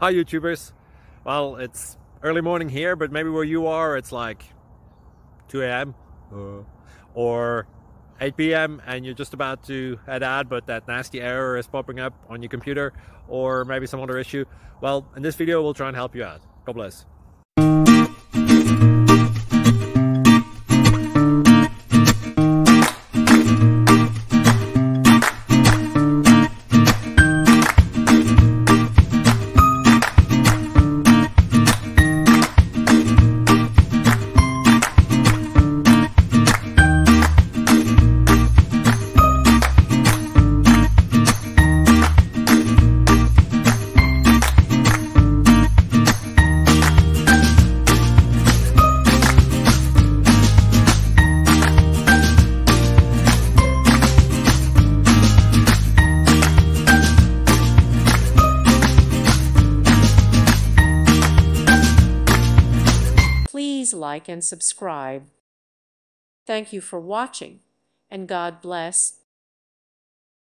Hi YouTubers. Well, it's early morning here, but maybe where you are it's like 2 a.m. or 8 p.m. and you're just about to head out, but that nasty error is popping up on your computer, or maybe some other issue. Well, in this video we'll try and help you out. God bless. Please like and subscribe. Thank you for watching, and God bless.